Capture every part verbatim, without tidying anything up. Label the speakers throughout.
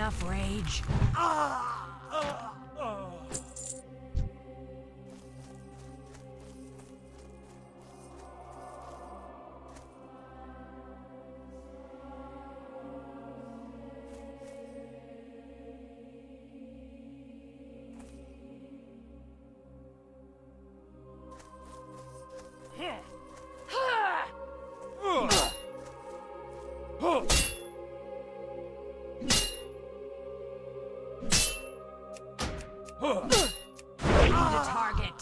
Speaker 1: enough rage.
Speaker 2: Ah! Uh, uh.
Speaker 1: I need a target.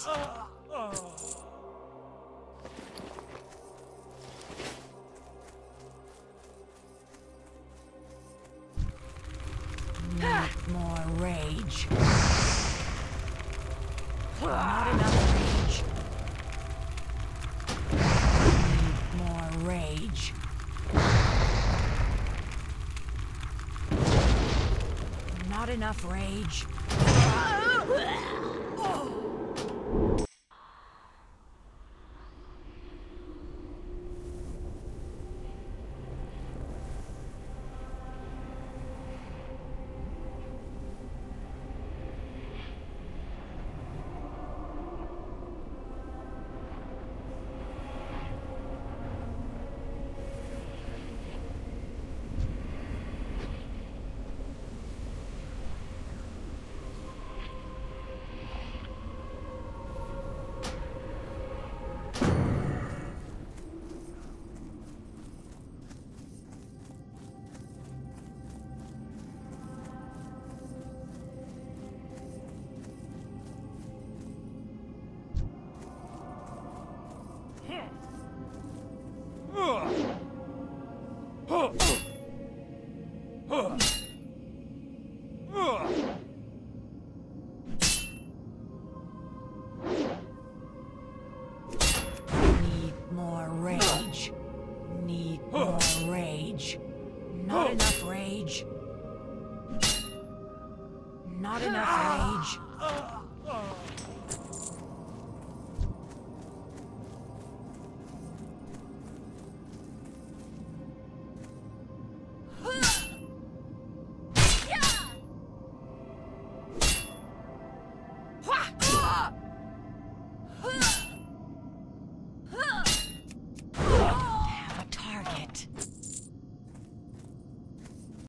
Speaker 1: Need more rage. Not enough rage. Need more rage. Not enough rage. Need more rage. Need more rage. Not enough rage. Not enough rage.